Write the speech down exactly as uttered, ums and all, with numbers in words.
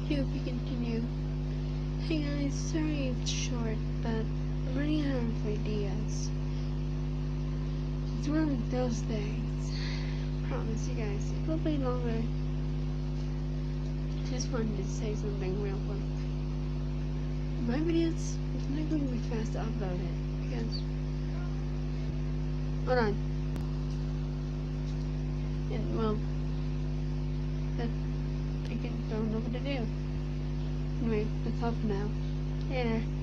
to be continued. Hey guys, sorry it's short, but I'm running out of ideas. It's one of those days. Promise you guys, it will be longer. Just wanted to say something real quick. My videos is not going to be fast to upload it because. Hold on. And well, that I can, don't know what to do. Anyway, that's all for now. Later.